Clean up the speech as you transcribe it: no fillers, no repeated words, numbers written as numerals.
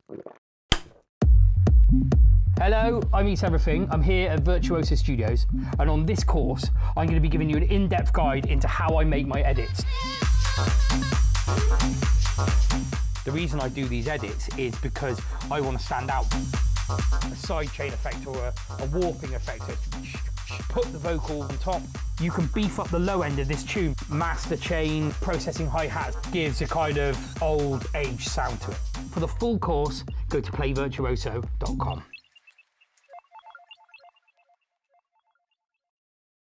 Hello, I'm Eat Everything. I'm here at Virtuoso Studios, and on this course, I'm going to be giving you an in-depth guide into how I make my edits. The reason I do these edits is because I want to stand out. A sidechain effect or a warping effect, so put the vocal on top. You can beef up the low end of this tune. Master chain, processing hi-hats gives a kind of old age sound to it. For the full course, go to playvirtuoso.com.